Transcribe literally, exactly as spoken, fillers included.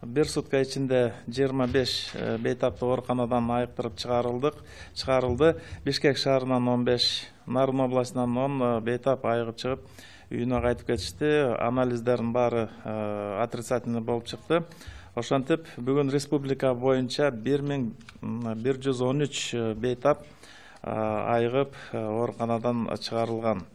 бир сутка ичинде жыйырма беш бейтаптуу ооруканадан айыктырып чыгарылдык. Чыгарылды. Бишкек шаарынан он беш, Нарын областынан он бейтап айыгып чыгып, үйүнө кайтып кетишти. Анализдердин баары отрицательный болуп чыкты. Ошентип, бүгүн республика боюнча бир миң бир жүз он үч бейтап айыгып ооруканадан чыгарылган.